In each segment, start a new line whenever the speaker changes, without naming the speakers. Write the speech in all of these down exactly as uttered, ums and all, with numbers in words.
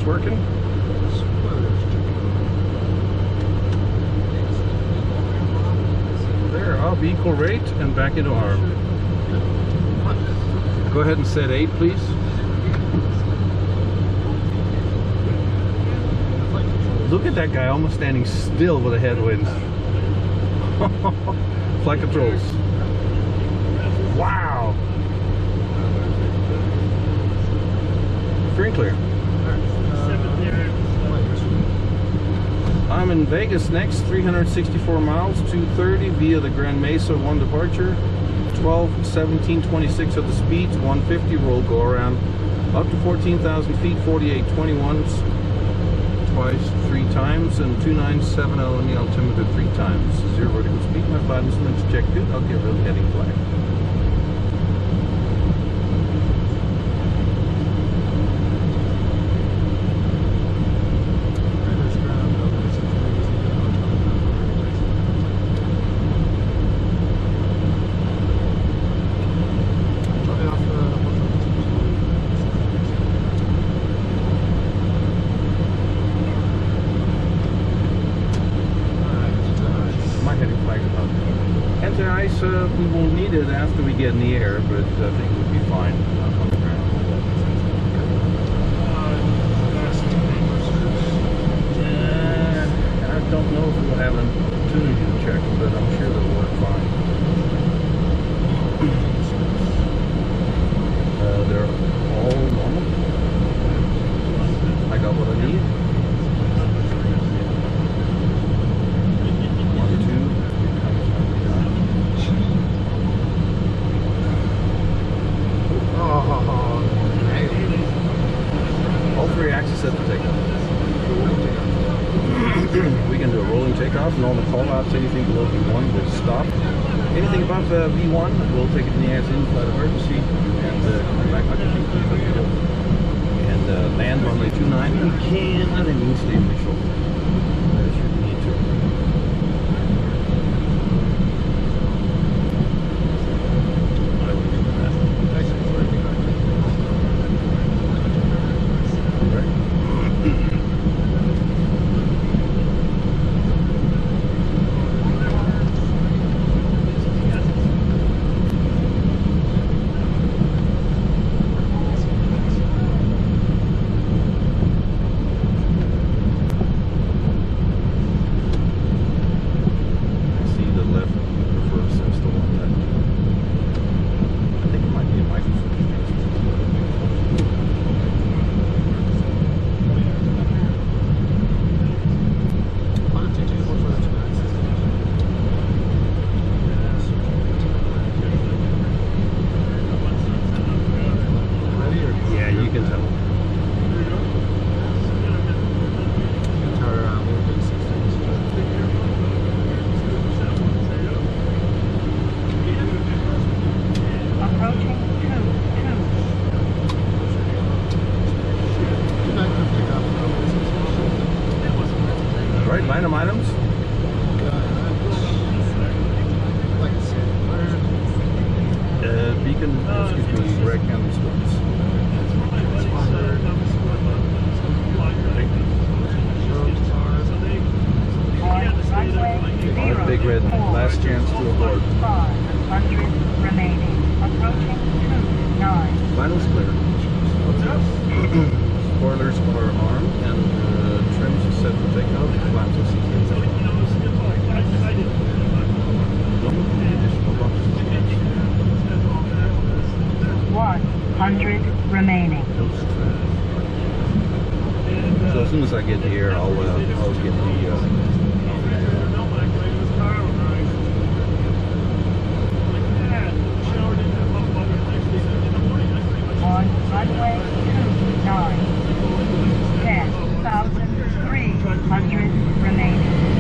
spoilers working? There, up equal rate and back into arm. Go ahead and set eight, please. Look at that guy almost standing still with a headwind. Flight controls. Wow. Free and clear. I'm in Vegas next, three hundred sixty-four miles, two thirty via the Grand Mesa, one departure, twelve, seventeen, twenty-six of the speeds, one fifty roll go around, up to fourteen thousand feet, forty-eight twenty-ones, twice, three times, and two nine seven zero in the altimeter three times. Zero vertical speed, my flight instruments check good, I'll give a heading flag. Anti-ice, uh, we won't need it after we get in the air, but I think we'll be fine uh, on the ground. Uh, I don't know if we'll have an opportunity to check them, but I'm sure they'll work fine. Uh, they're all normal. I got what I need. All three axes set for takeoff. We can do a rolling takeoff, normal call outs, anything below V one will stop. Anything above uh, V one, we'll take it in the air in flight emergency and uh, come back like a P P. And uh, land runway two nine. We can let him stay initial. That should need to. Line of items. Uh, beacon, excuse me, red candle spots. Our big red, last chance to abort.
five hundred remaining. Approaching two nine.
Finals clear. Spoilers are armed and uh, trims are set for takeoff. Flaps are seated.
one hundred remaining.
So as soon as I get here, I'll, uh, I'll get the... Uh,
on runway two nine. ten thousand three hundred remaining.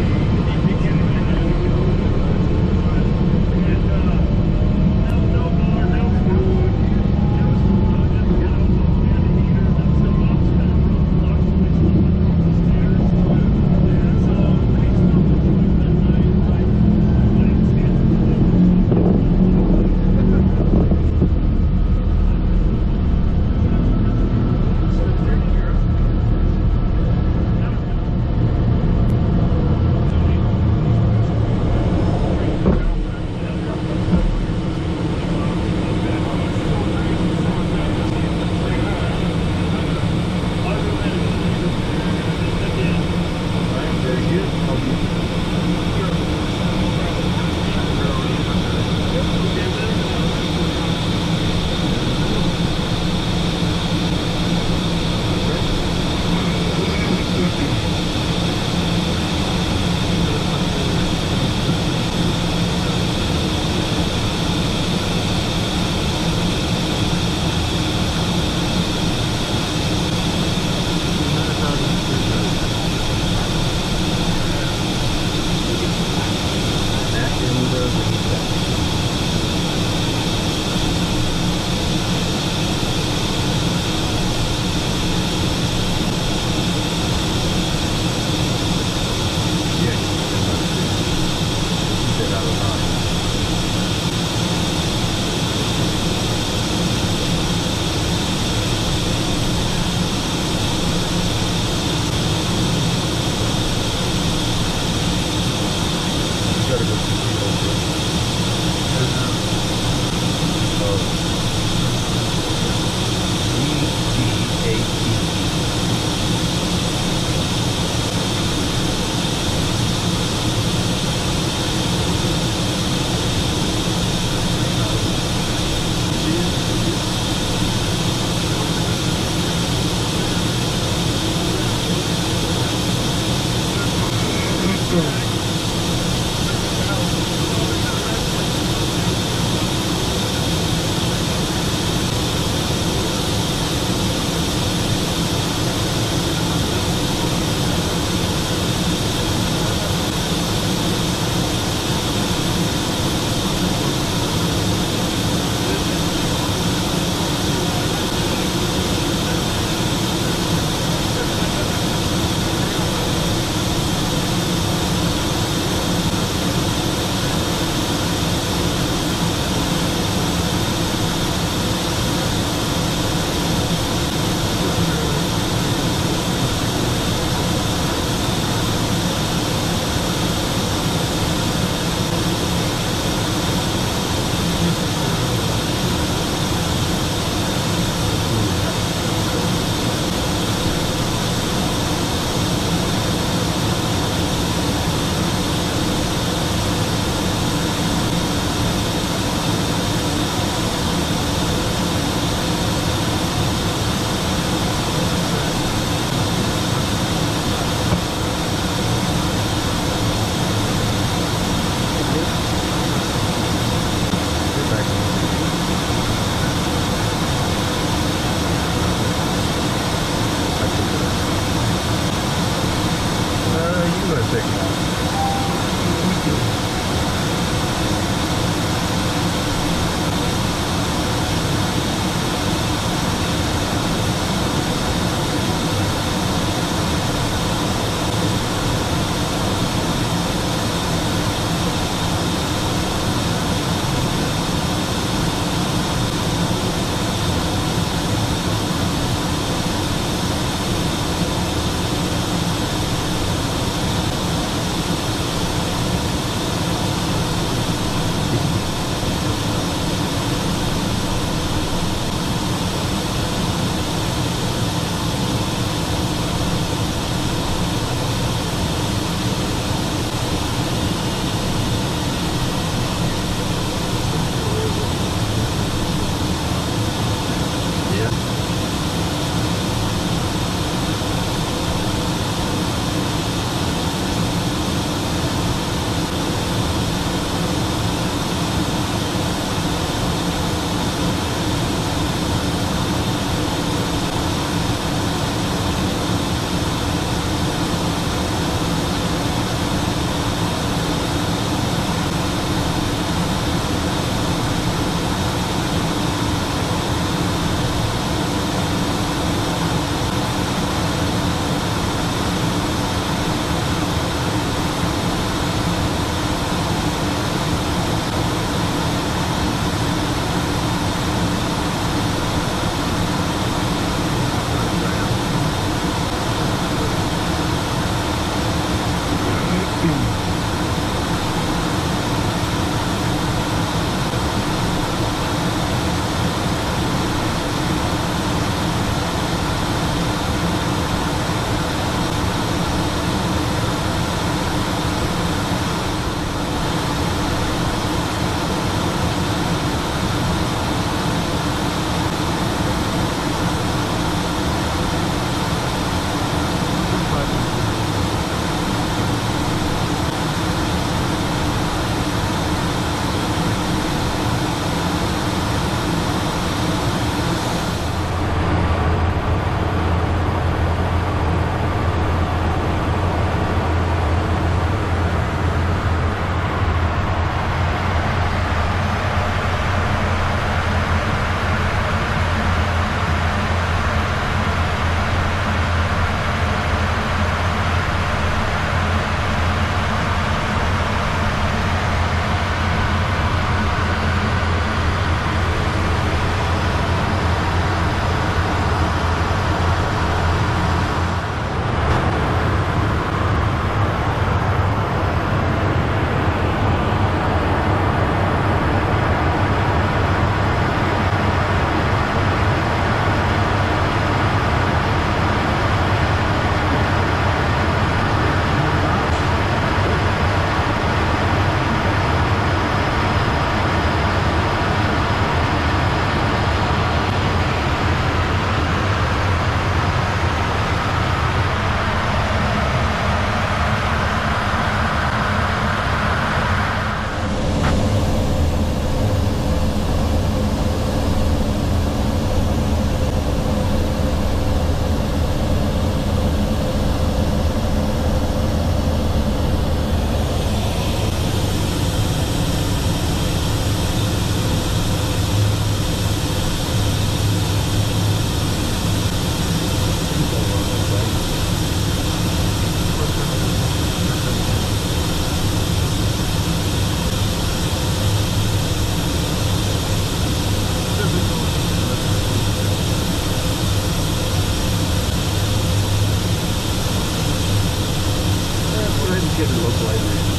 slider in.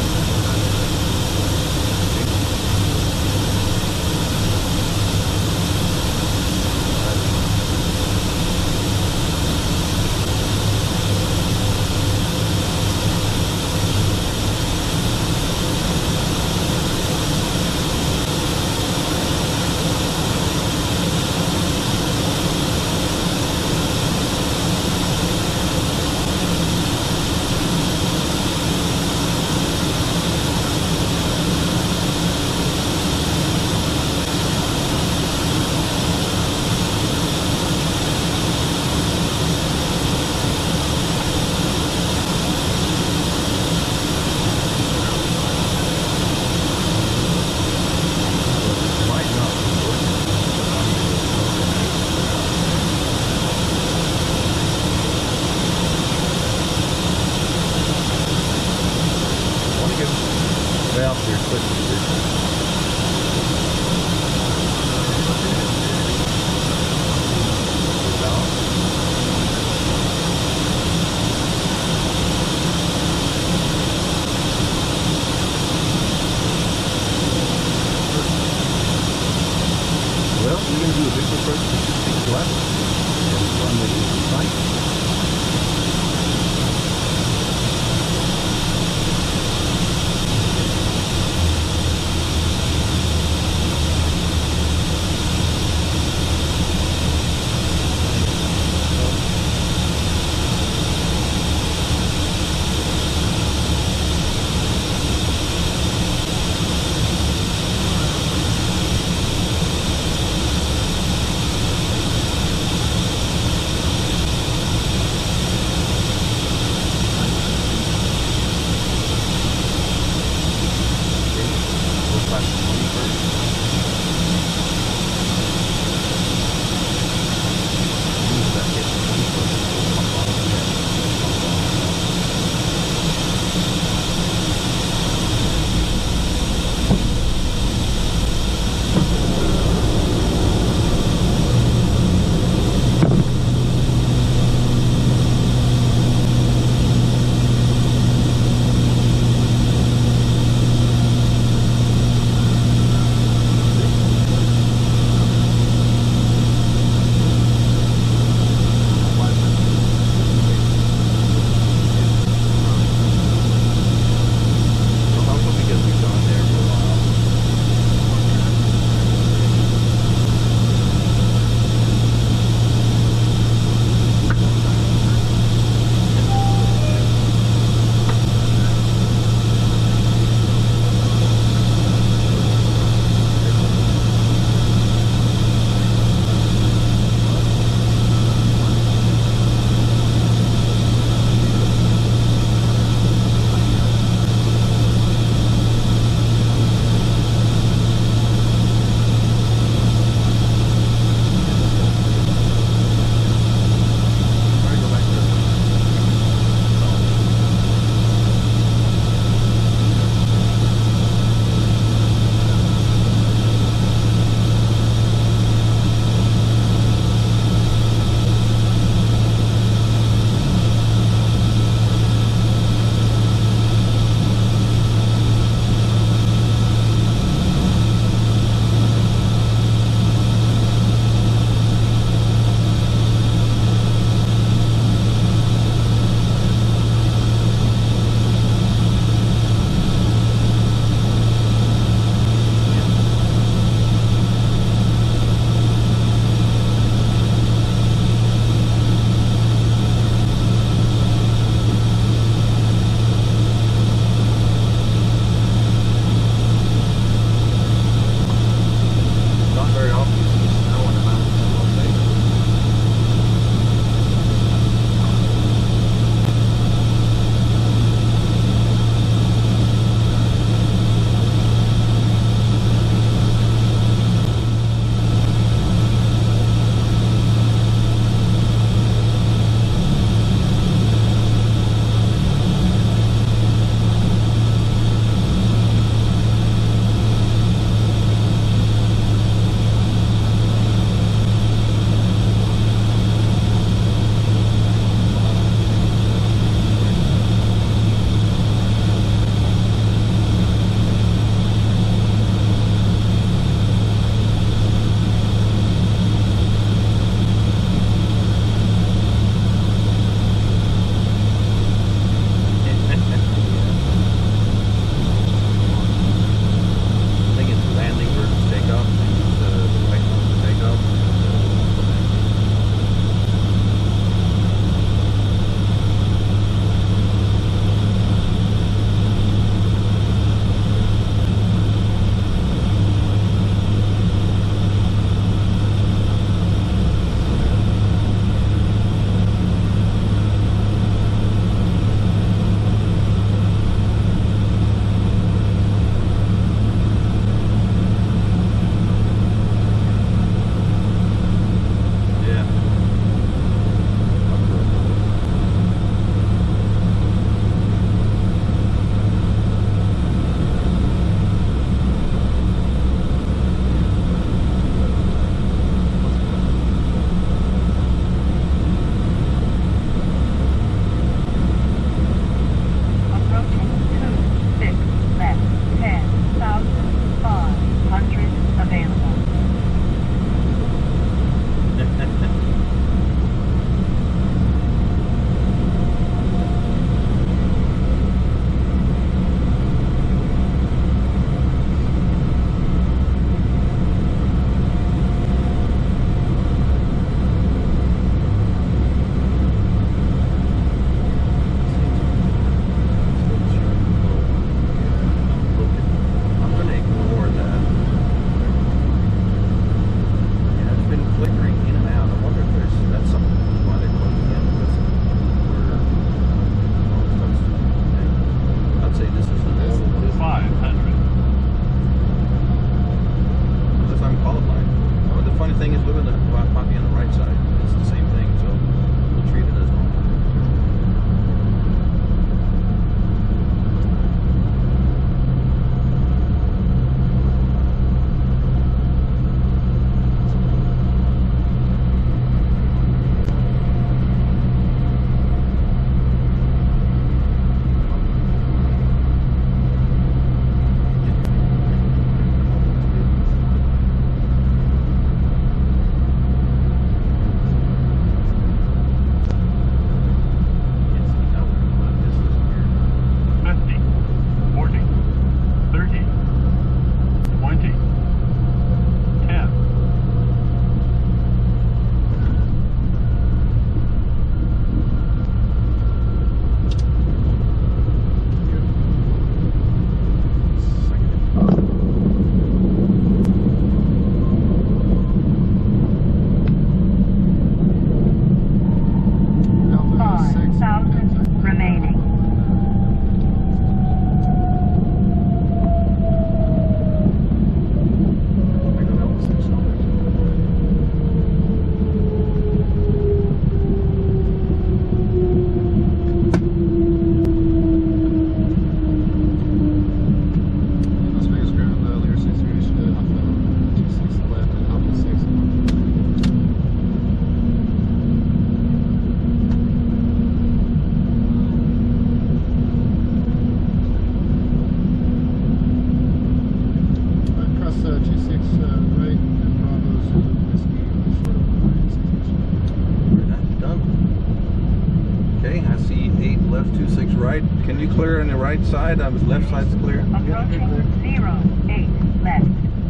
Valve here, quick position. Well, we're going to do a visual first to sixty left and run the sight. left, two six right. Can you clear on the right side? Um, left side's clear.
Approaching zero eight left.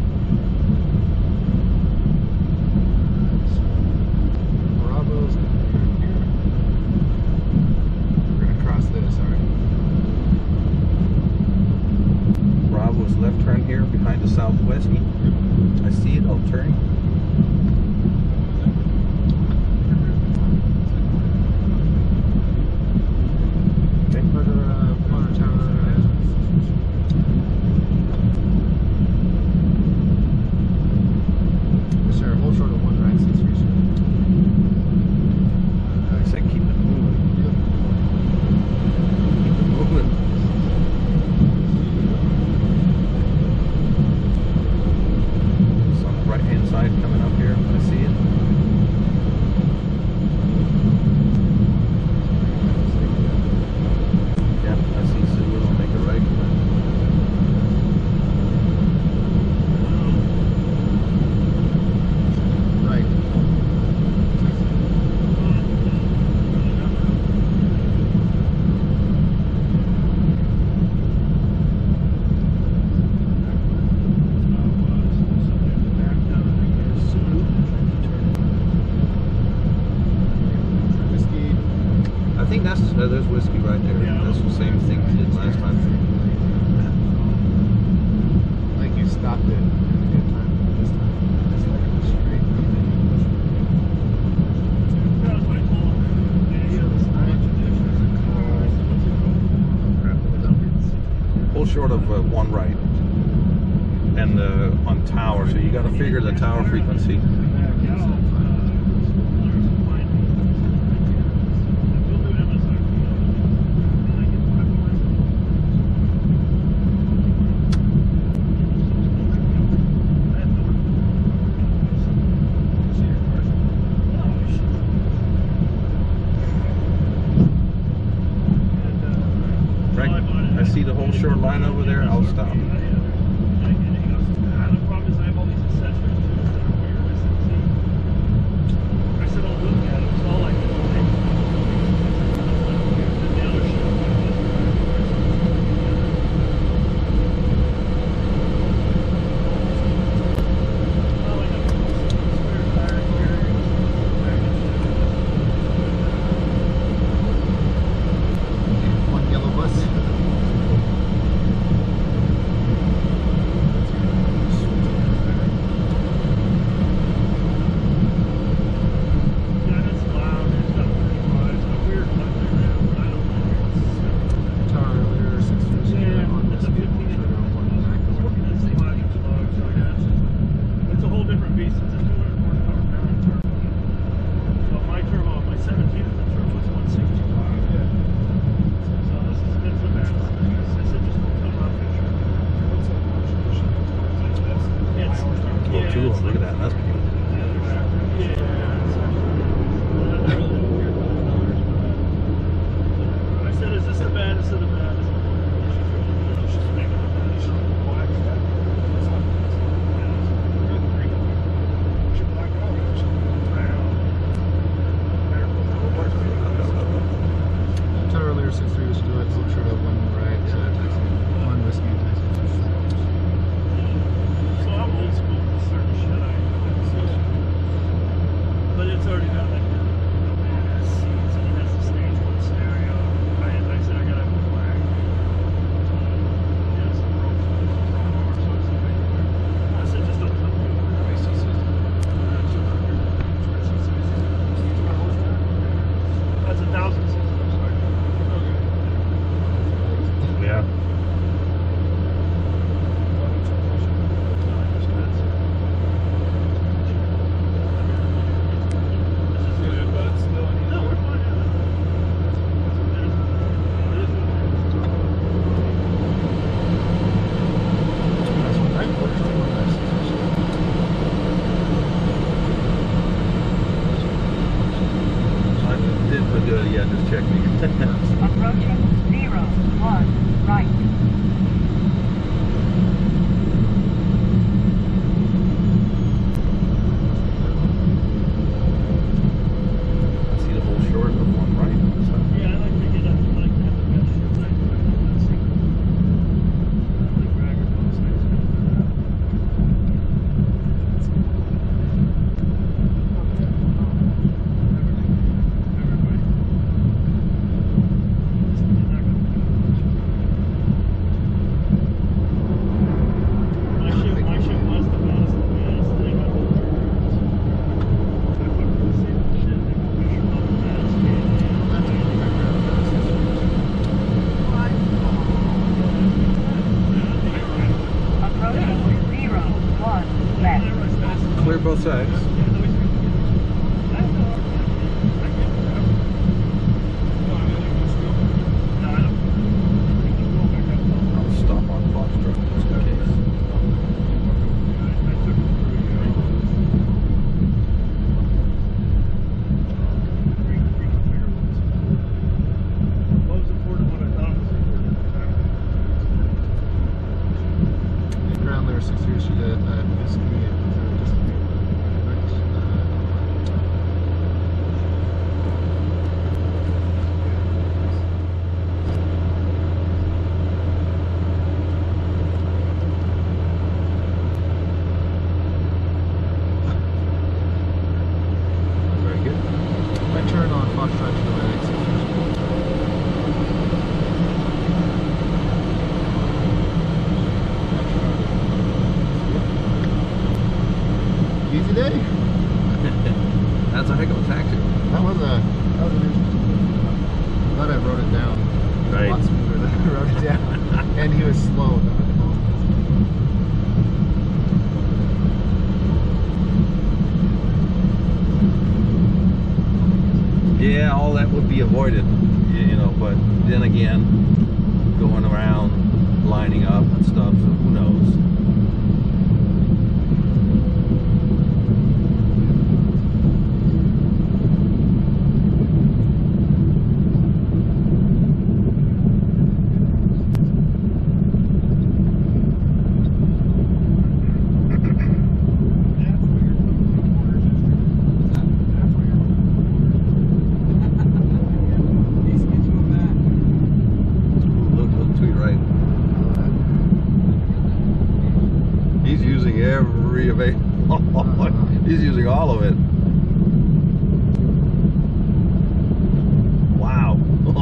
Bravo's here. We're gonna cross this, alright.
Bravo's left turn here behind the Southwest. I see it, I'll turn.
Okay. Further, uh, Motor Tower. Uh, sure, hold short of one right, six three.
I said keep it moving. Keep it moving. It's on the right hand side coming up here. I see it. Yeah, I see Sulu. I'll make a right.
Right. Whiskey.
I think that's uh, there's whiskey right there. That's the same thing we did last time.
Like you stopped it in a good time this time. It's like a straight
Pull short of uh, one right, and uh, on tower. So you got to figure the tower frequency. Right, I see the whole short line over there. I'll stop.
one yellow bus. Tower earlier, six three zero on this vehicle.
It's a whole different beast. It's a two hundred horsepower power turbo. So my turbo, my seventeen of the turbo was one sixty-five. Yeah. So this is it's the best. This is just come up picture. It's
Oh, two of them. Look at that. That's beautiful.
I said, is this the baddest of the baddest? She's making it black.
Tower earlier, six three, just do it. Hold short of one right, uh, taxi. One whiskey, taxi.
So I'm old school with certain shit. I, but it's already got like the, the badass seats and it has the stage one stereo. I, I said I gotta have a flag. Yeah, some ropes with the front door, so it's like, I said just don't come through. That's a thousand seats. I'm sorry.
Yeah. I did put good. Yeah, just check me.
Approaching zero one right.
I see the whole short of one right. So.
Yeah, I like to get up like that.
I'll try to go next. Easy day?
That's a heck of a taxi.
That was a, that was an interesting. I'm glad I wrote it down.
Right.
A lot smoother than I wrote it down. And he was slow.
Yeah, all that would be avoided, you know, but then again, going around, lining up and stuff, so who knows. Every available. He's using all of it. Wow.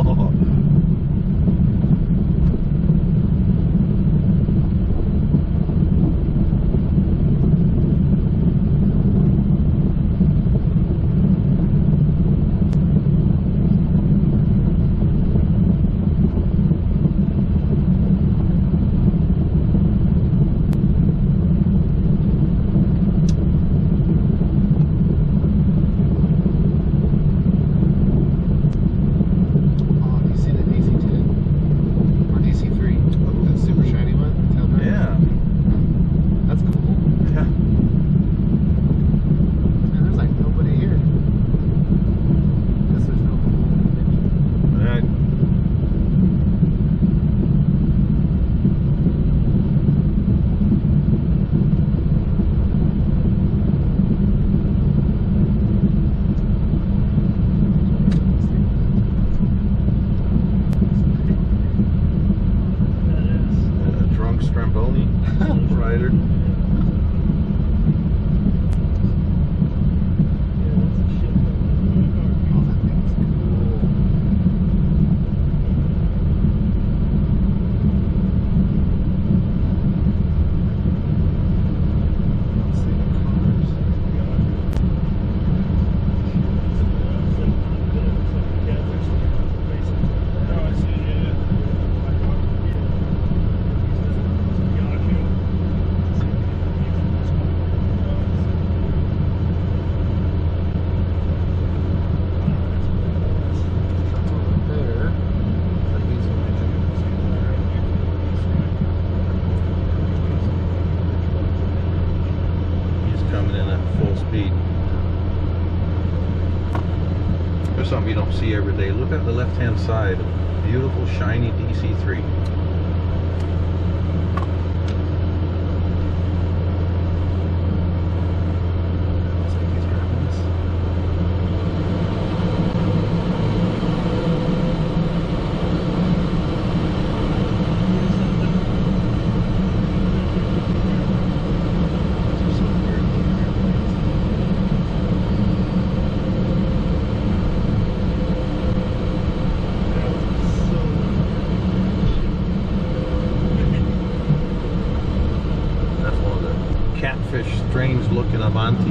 Rider. There's something you don't see every day. Look at the left-hand side. Beautiful, shiny D C three. Catfish, strange looking Avanti.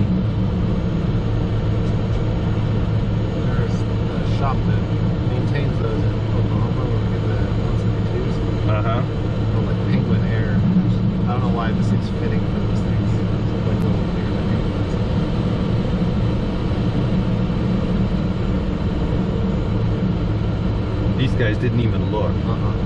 There's a shop that maintains those in Oklahoma where we get the one seventy-twos.
Uh huh.
Oh, like Penguin Air. I don't know why this thing's fitting for those things. It's like a little bigger than Penguins.
These guys didn't even look.
Uh-huh.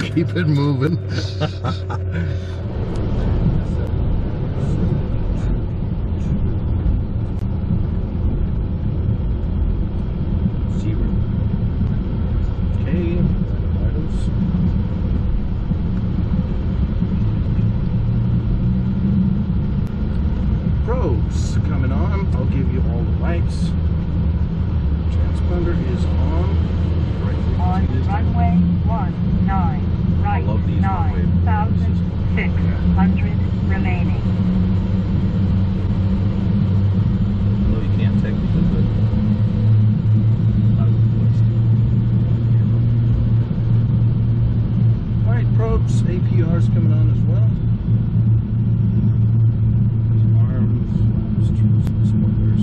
keep it moving.
Zero. Okay, items. Probes coming on. I'll give you all the lights. Transponder is on. Right click
On
to this time.
runway one nine, right,
love these runway
nine thousand six hundred remaining.
I know you can't technically, but I would place it. Alright, probes, A P Rs coming on as well. Arms, spoilers.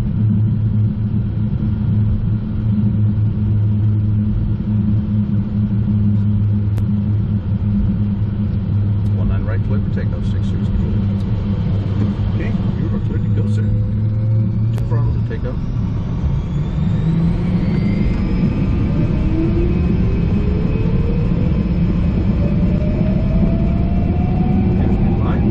One nine right click, takeoff six six two. Okay, you are clear to go, sir. Two throttles to take off. Here's the line.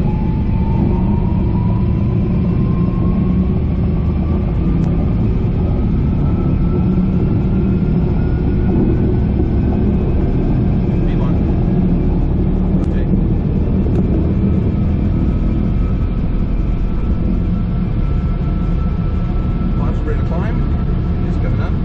V one. Rotate. Launch ready to climb. It's coming up.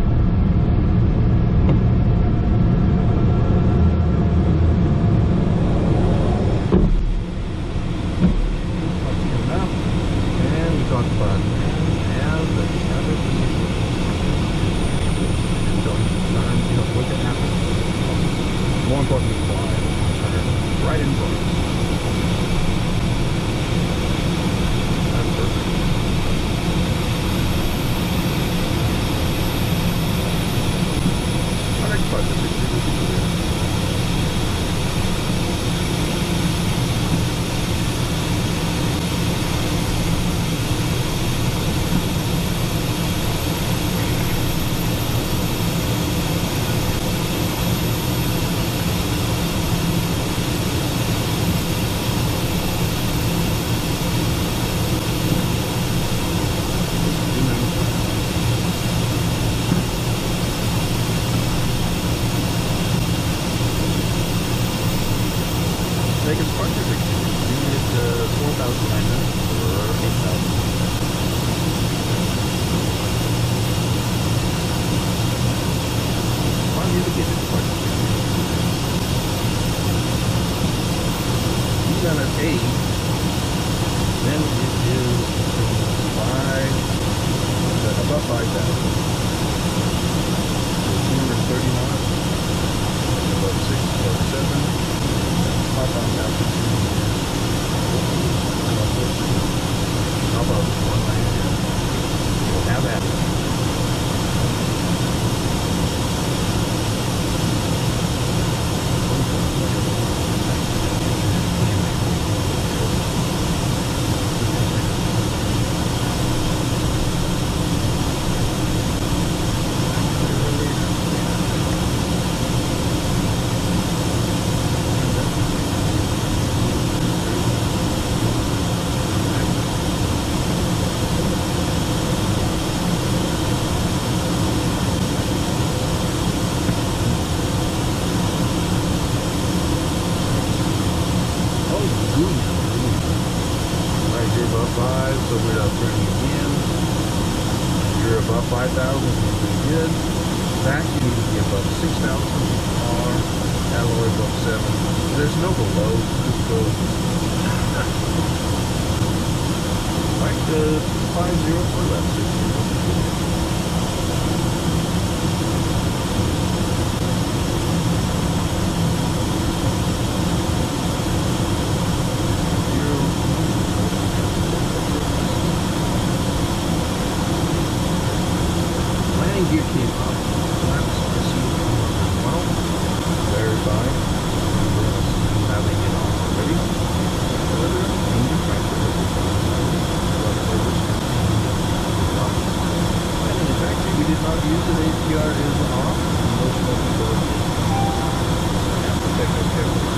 Coming up. And we talked about and the cabin position. Don't turn, you know, look at happen. More importantly, fly. Turn right in front. That's perfect. Our next part of the picture will be clear. Vegas Parker picture. Unit uh, four thousand nine hundred or eight thousand. On you to get this Parker picture. You got an eight, then it is five, uh, about five thousand. two hundred thirty knots, about six, about seven. How about altitude? How about one ninety? We'll have at it. five, so without turning again. You're above five thousand, you're pretty good. Back, you need to be above six thousand. R, alloy above seven. There's no below, just go. Like the five zero for left, six zero. Gear came up. Flaps are seen as well. Verify. I'm having it on already. Further, engine pressure is and in the factory, we did not use it. A P R is off. Motion control. check those carefully.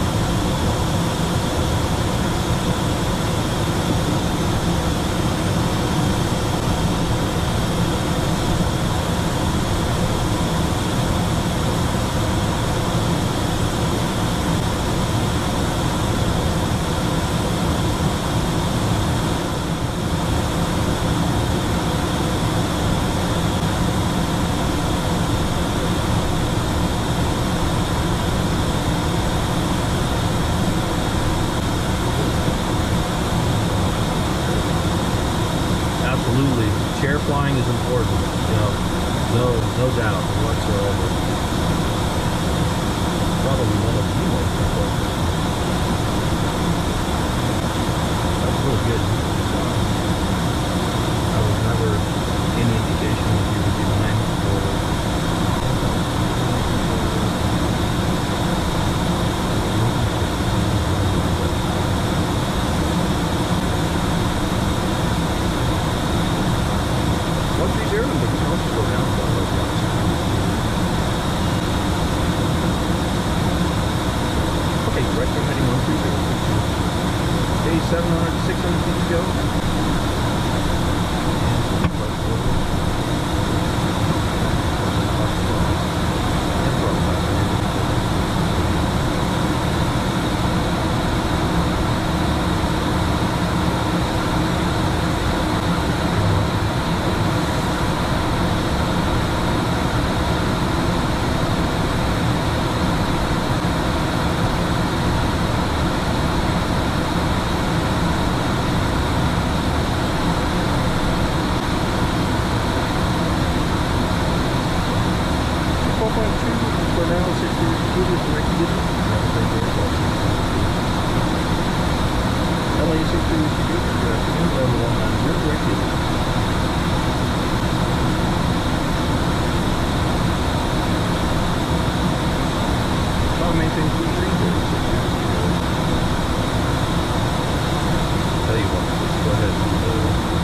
Absolutely, chair flying is important. You know, no, no doubt whatsoever. Probably one of the most important. That's real good. I was never any indication that you would be behind or. one three zero, but you can also go down to one oh one. Okay, correct, I'm heading one three zero. Okay, seven hundred, six hundred feet to go. Tell you what, let's go ahead and uh,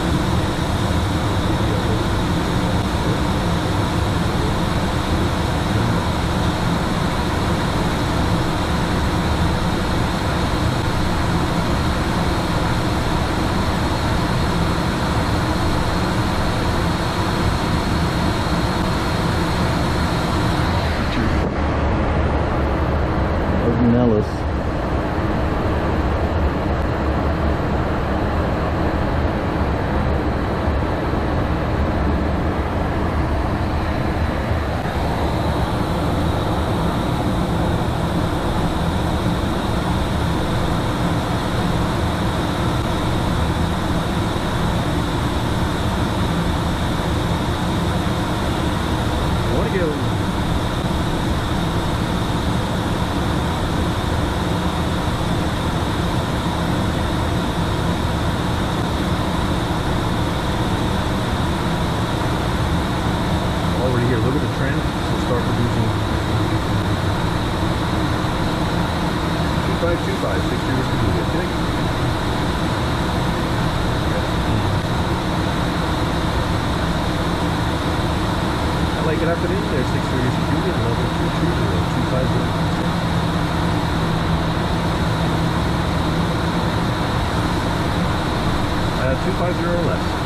Nellis. I want to go. Here, look at the trend. So start producing two five two five, six years to do this. Okay. I like it after this. There's six years to do it. Level two two zero two five zero. Uh, two five zero or less.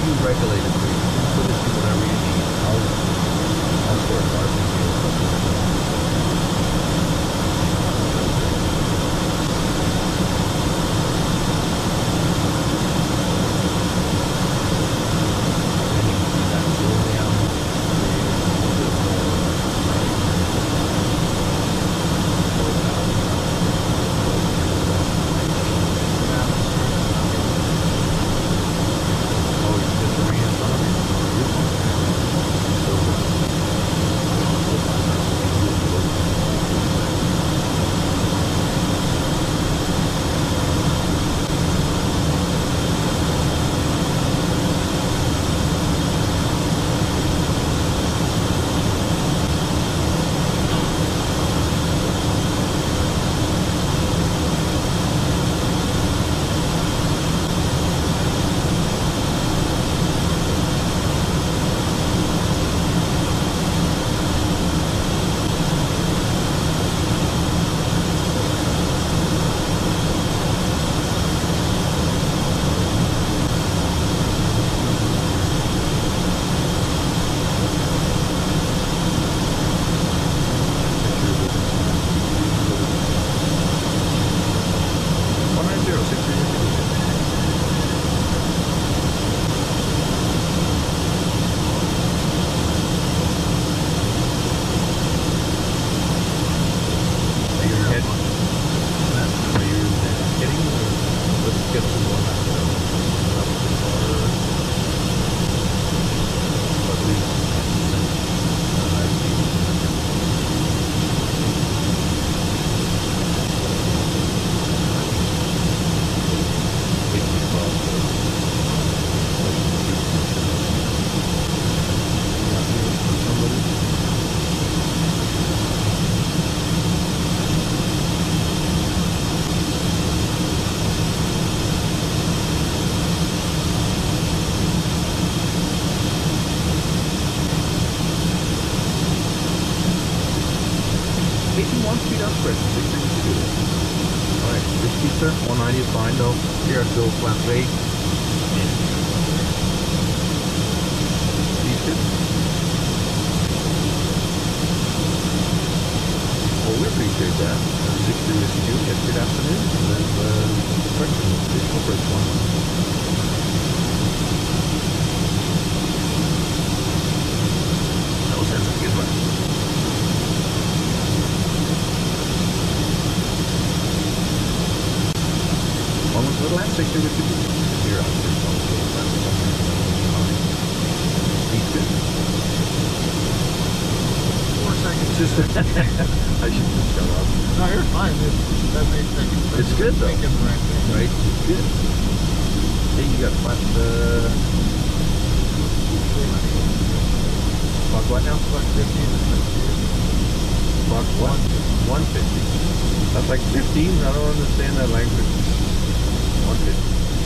regulated for you. Put it to whatever you need. I'll, I'll sort of mark it. one speed up press, six things to do this. Alright, six speed sir, one ninety is fine though. Here I go flat rate. Speed two. Well, we appreciate that. six three is you. Yes, good afternoon. And then uh, correction, additional bridge one. No sense of good one. Almost little and six two with two. Here out there. Speed two.
Four seconds.
Just I should just shut up.
No, you're fine. It's seven, eight seconds.
It's good though.
Thinking the right thing.
Right? It's good. Hey, you got flat, uh... Clock what now?
Clock fifteen and fifteen.
Clock what? one fifty. That's like fifteen? I don't understand that language. one fifty.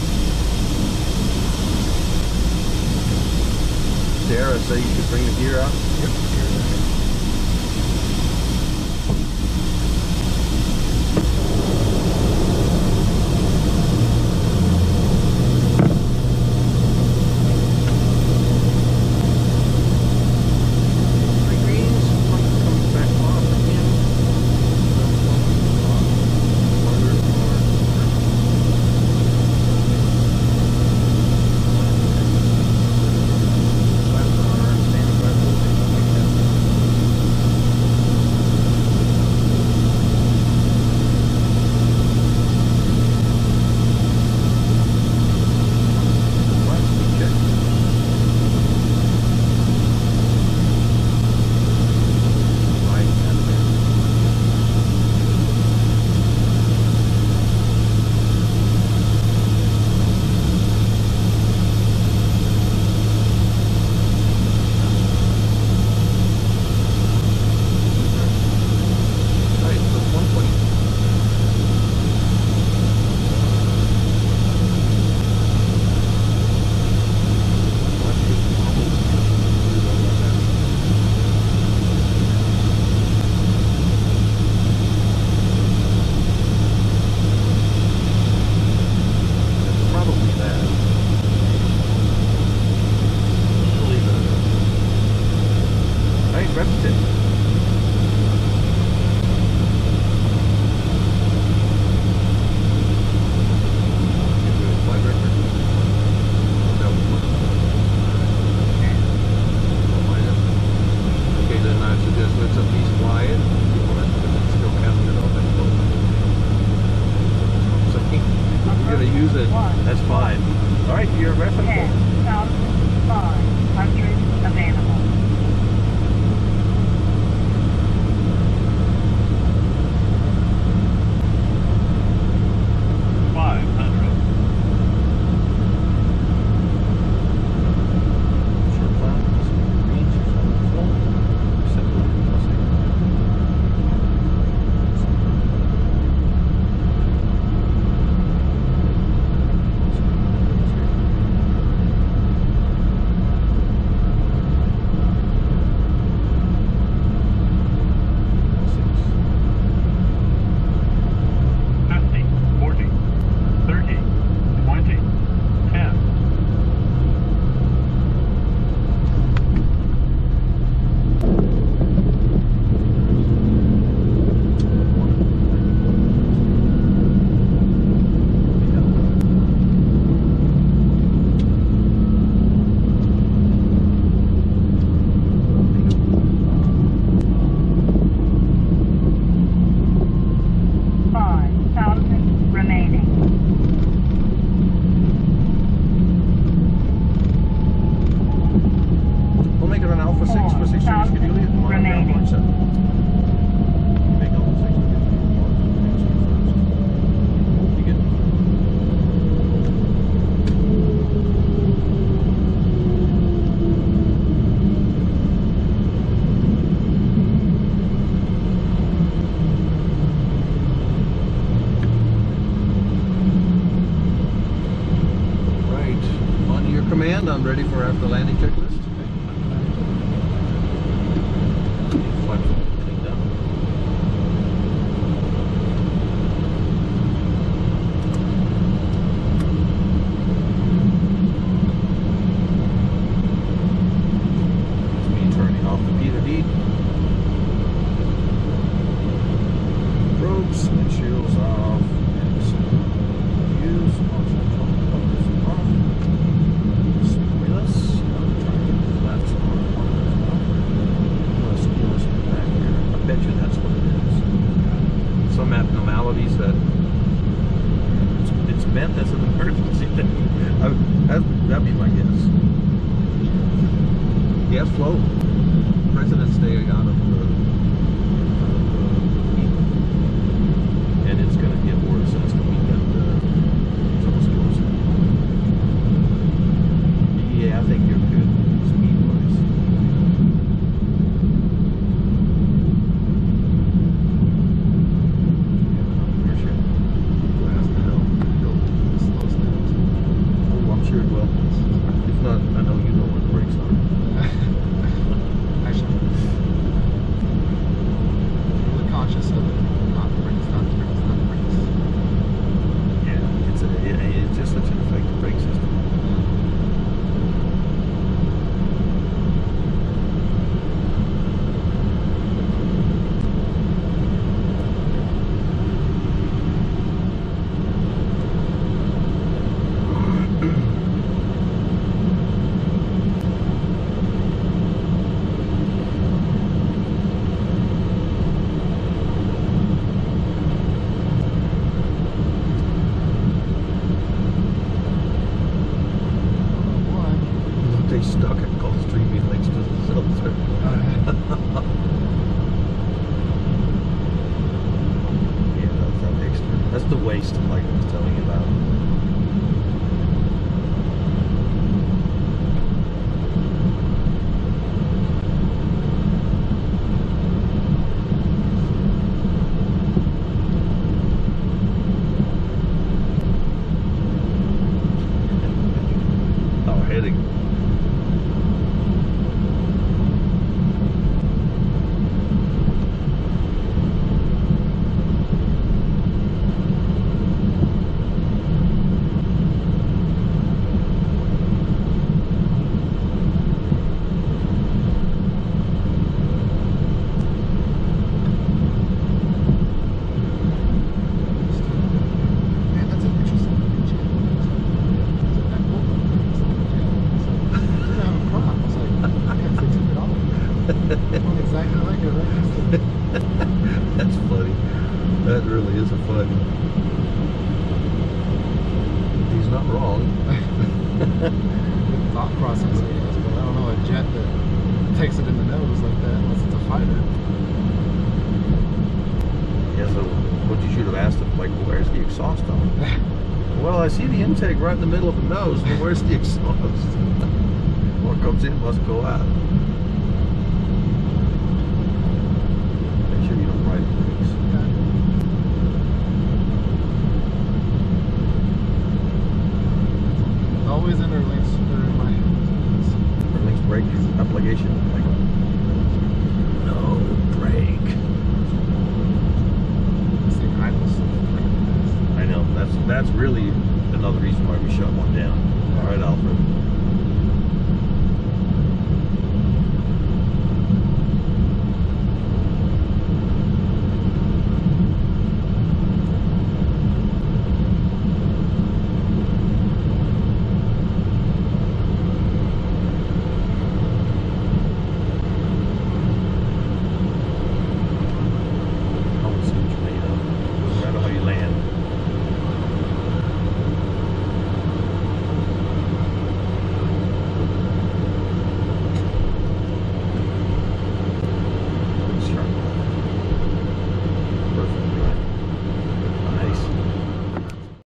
Sarah said you could bring the gear out?
Yep.
is it? That's five. All right, you're reference.
ten thousand five hundred available.
five hundred.
Short clouds, range, full, simple, nothing.
fifty, forty, thirty, twenty, ten.
Five thousand remaining.
We'll make it an Alpha six for six series Juliet. Come on,
Remaining.
ground point seven. Make Alpha six. We'll get next year first. You get. Right. On your command, I'm ready for after landing checklist. Flight cleaned up. It's me turning off the Peter D. Probes, windshields off, and views, optional control buttons off. Spoilers, flaps on, plus spoilers in the back here. I bet you that's what it is. Some abnormalities that it's, it's meant as an emergency thing. I would, that'd, that'd be my guess. Gas flow. President's Day out of the, and it's going to get worse as the weekend uh, comes closer. Yeah, I think you're good speed wise. Oh, I'm sure it will. If not, I know you know what the brakes are.
Actually, really conscious of it. Not the brakes, not the brakes, not the brakes.
Yeah, it's a, it, it's just such an effective brake system. They stuck at Gulfstream next to the filter. Yeah, that's that extra. That's the waste, like I was telling you about. Oh, heading.
Man, that's an interesting picture. That book. Didn't have a crop. I was like, yeah, they took it off. Looked exactly like it, right next to it.
That's funny. That really is a fun. not wrong.
Good thought process, I guess, but I don't know a jet that takes it in the nose like that unless it's a fighter.
Yeah, so what you should have asked him, like, where's the exhaust on? Well, I see the intake right in the middle of the nose, but where's the exhaust? What comes in must go out. Make sure you don't ride the brakes.
Always in her links, or in my
Links brake application. Like,